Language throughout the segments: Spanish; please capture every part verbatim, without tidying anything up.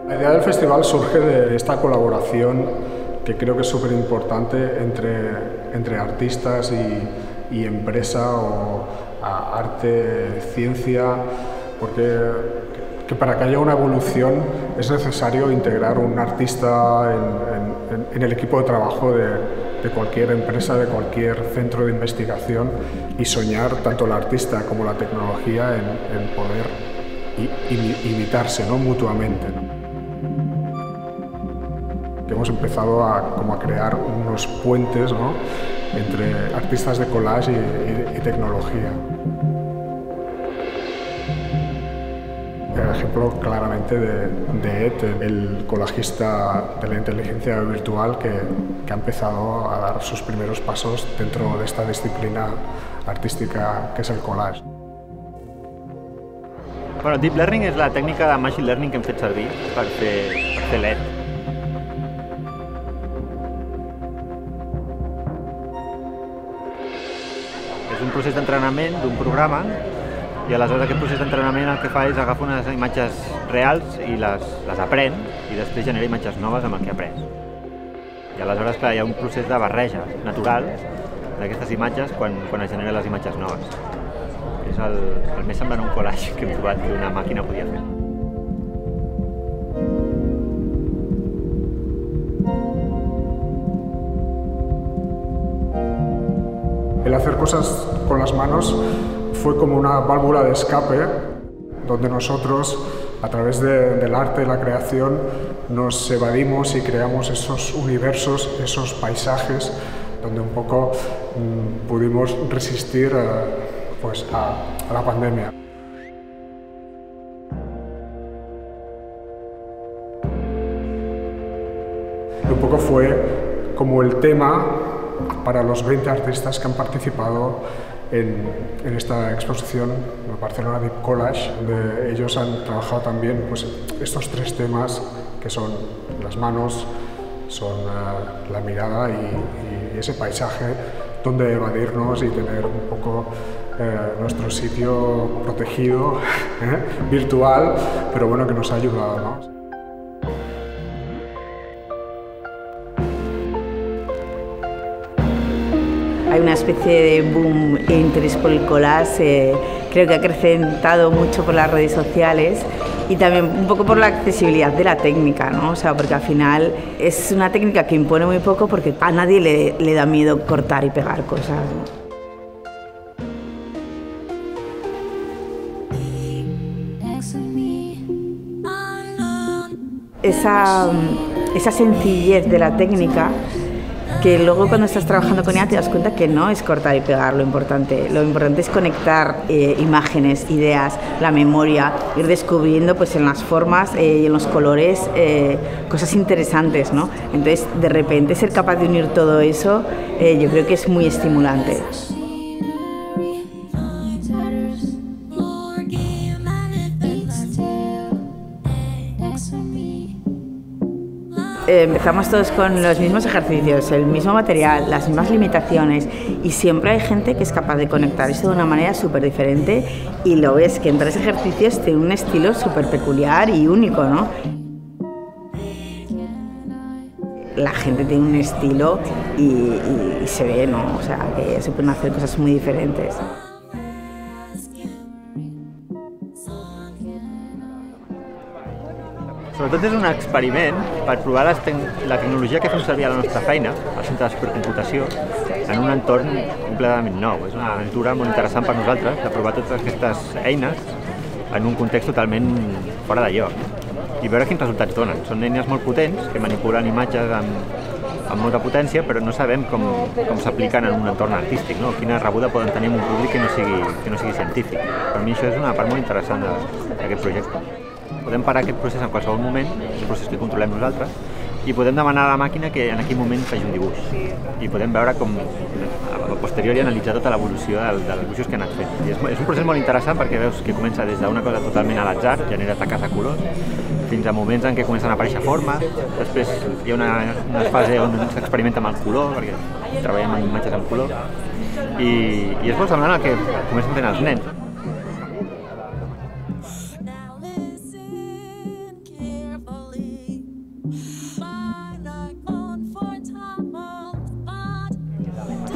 La idea del festival surge de esta colaboración que creo que es súper importante entre, entre artistas y, y empresa o a, arte, ciencia, porque que para que haya una evolución es necesario integrar un artista en, en, en el equipo de trabajo de, de cualquier empresa, de cualquier centro de investigación y soñar tanto el artista como la tecnología en, en poder i, i, imitarse, ¿no? Mutuamente, ¿no? Hemos empezado a, como a crear unos puentes, ¿no? Entre artistas de collage y, y, y tecnología. El ejemplo claramente de, de Ed, el collagista de la inteligencia virtual que, que ha empezado a dar sus primeros pasos dentro de esta disciplina artística que es el collage. Bueno, Deep Learning és la tècnica de Machine Learning que hem fet servir per fer, per fer l'E D. És un procés d'entrenament d'un programa i aleshores aquest procés d'entrenament el que fa és agafar unes imatges reals i les, les aprèn i després genera imatges noves amb el que ha après. I aleshores, clar, hi ha un procés de barreja natural d'aquestes imatges quan, quan es generen les imatges noves. És el, el més semblant a un collage que hem trobat que una màquina podia fer. El hacer cosas con las manos fue como una válvula de escape donde nosotros, a través de, del arte, de la creación, nos evadimos y creamos esos universos, esos paisajes, donde un poco mmm, pudimos resistir eh, pues, a, a la pandemia. Y un poco fue como el tema para los veinte artistas que han participado en, en esta exposición Barcelona Deep Collage, donde ellos han trabajado también pues, estos tres temas que son las manos, son uh, la mirada y, y ese paisaje donde evadirnos y tener un poco eh, nuestro sitio protegido, ¿eh? virtual, pero bueno, que nos ha ayudado, ¿no? Hay una especie de boom e interés por el collage, eh, creo que ha acrecentado mucho por las redes sociales y también un poco por la accesibilidad de la técnica, ¿no? O sea, porque al final es una técnica que impone muy poco porque a nadie le, le da miedo cortar y pegar cosas, ¿no? Esa, esa sencillez de la técnica que luego cuando estás trabajando con ella te das cuenta que no es cortar y pegar lo importante, lo importante es conectar eh, imágenes, ideas, la memoria, ir descubriendo pues en las formas eh, y en los colores eh, cosas interesantes, ¿no? Entonces de repente ser capaz de unir todo eso eh, yo creo que es muy estimulante. Empezamos todos con los mismos ejercicios, el mismo material, las mismas limitaciones y siempre hay gente que es capaz de conectar eso de una manera súper diferente y lo ves que en tres ejercicios tiene un estilo súper peculiar y único, ¿no? La gente tiene un estilo y, y, y se ve, ¿no? O sea, que se pueden hacer cosas muy diferentes. Sobretot és un experiment per provar les te la tecnologia que fem servir a la nostra feina, al centre de supercomputació, en un entorn completament nou. És una aventura molt interessant per nosaltres de provar totes aquestes eines en un context totalment fora de lloc i veure quins resultats donen. Són eines molt potents que manipulen imatges amb, amb molta potència, però no sabem com, com s'apliquen en un entorn artístic, no? Quina rebuda poden tenir en un públic que no sigui, que no sigui científic. Per mi això és una part molt interessant d'aquest projecte. Podem parar aquest procés en qualsevol moment, és un procés que controlem nosaltres, i podem demanar a la màquina que en aquell moment faci un dibuix. I podem veure com, a posteriori, analitzar tota l'evolució dels dibuixos que han anat fent. I és, és un procés molt interessant perquè veus que comença des d'una cosa totalment a l'atzar, genera taques de colors, fins a moments en què comencen a aparèixer formes, després hi ha una, una fase on s'experimenta amb el color, perquè treballem amb imatges amb color, i, i és molt semblant al que comencen fent els nens.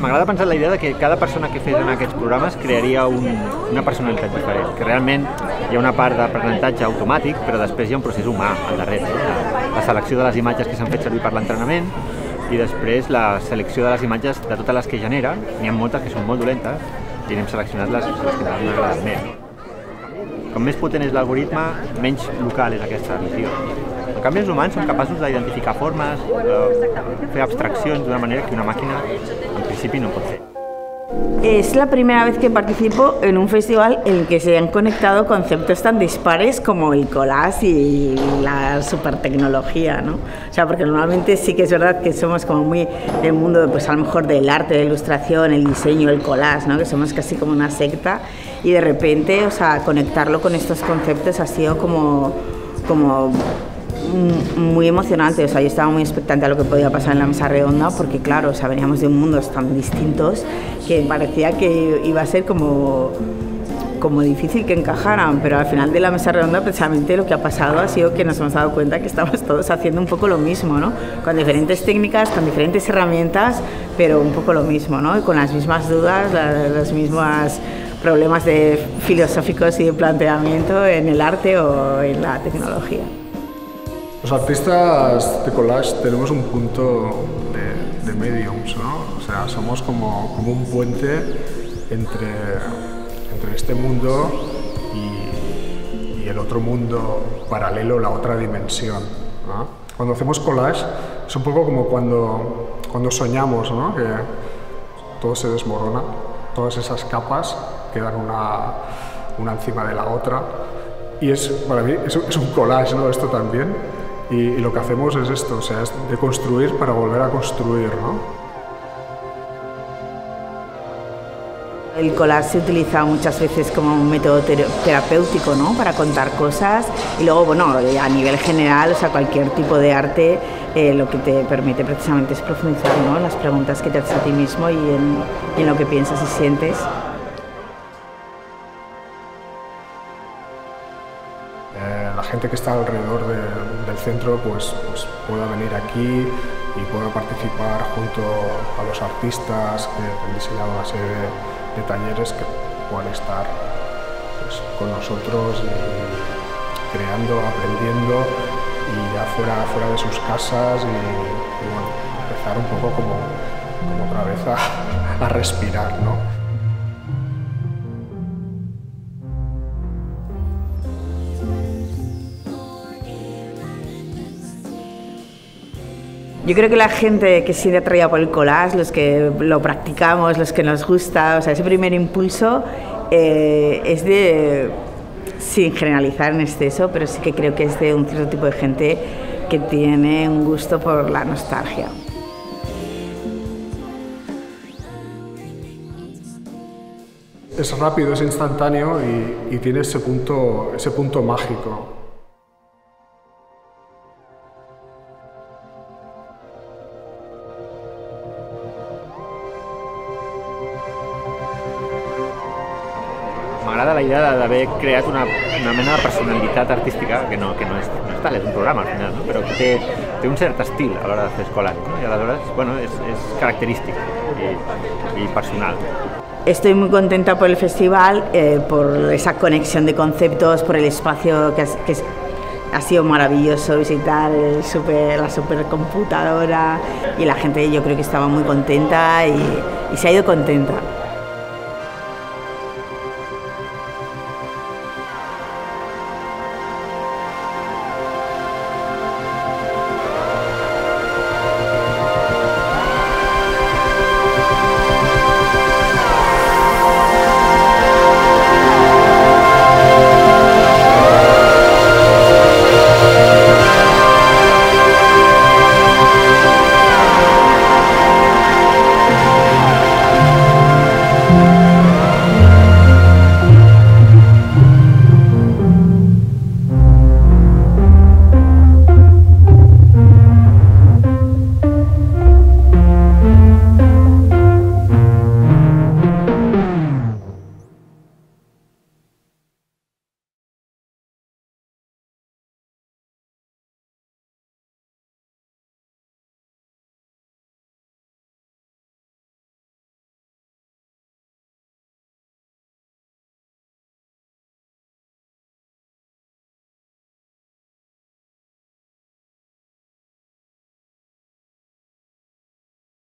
m'agrada pensar la idea de que cada persona que fes en aquests programes crearia un, una personalitat diferent, que realment hi ha una part d'aprenentatge automàtic, però després hi ha un procés humà al darrere. La, la selecció de les imatges que s'han fet servir per l'entrenament i després la selecció de les imatges de totes les que genera. N'hi ha moltes que són molt dolentes i n'hem seleccionat les, les que ens agraden més. Com més potent és l'algoritme, menys local és aquesta visió. En canvi, els humans són capaços d'identificar formes, de fer abstraccions d'una manera que una màquina, en principi, no pot fer. Es la primera vez que participo en un festival en el que se han conectado conceptos tan dispares como el collage y la supertecnología, ¿no? O sea, porque normalmente sí que es verdad que somos como muy del mundo, pues a lo mejor del arte, de la ilustración, el diseño, el collage, ¿no? Que somos casi como una secta y de repente, o sea, conectarlo con estos conceptos ha sido como, como muy emocionante. O sea, yo estaba muy expectante a lo que podía pasar en la mesa redonda porque, claro, o sea, veníamos de mundos tan distintos que parecía que iba a ser como, como difícil que encajaran, pero al final de la mesa redonda precisamente lo que ha pasado ha sido que nos hemos dado cuenta que estamos todos haciendo un poco lo mismo, ¿no? Con diferentes técnicas, con diferentes herramientas, pero un poco lo mismo, ¿no? Y con las mismas dudas, la, los mismos problemas de filosóficos y de planteamiento en el arte o en la tecnología. Los artistas de collage tenemos un punto de, de mediums, ¿no? O sea, somos como, como un puente entre, entre este mundo y, y el otro mundo paralelo, la otra dimensión, ¿no? Cuando hacemos collage es un poco como cuando, cuando soñamos, ¿no? Que todo se desmorona, todas esas capas quedan una, una encima de la otra y es, para mí es, es un collage, ¿no? Esto también. Y, y lo que hacemos es esto, o sea, es de construir para volver a construir, ¿no? El collage se utiliza muchas veces como un método terapéutico, ¿no? Para contar cosas y luego, bueno, a nivel general, o sea, cualquier tipo de arte eh, lo que te permite precisamente es profundizar, ¿no? En las preguntas que te haces a ti mismo y en, y en lo que piensas y sientes. La gente que está alrededor de, del centro pues, pues pueda venir aquí y pueda participar junto a los artistas que han diseñado una serie de, de talleres que puedan estar pues, con nosotros y creando, aprendiendo y ya fuera, fuera de sus casas y, y bueno, empezar un poco como, como otra vez a, a respirar, ¿no? Yo creo que la gente que se siente atraída por el collage, los que lo practicamos, los que nos gusta, o sea, ese primer impulso eh, es de, sin generalizar en exceso, pero sí que creo que es de un cierto tipo de gente que tiene un gusto por la nostalgia. Es rápido, es instantáneo y, y tiene ese punto, ese punto mágico. M'agrada la idea d'haver creat una, una mena de personalitat artística, que no, que no, és, no és tal, és un programa al final, ¿no? Però que té, té un cert estil a l'hora de fer collage, ¿no? I aleshores, bueno, és, és característic i, i personal. Estoy muy contenta por el festival, eh, por esa conexión de conceptos, por el espacio que, es, que es, ha sido maravilloso visitar el super, la supercomputadora y la gente yo creo que estaba muy contenta y, y se ha ido contenta.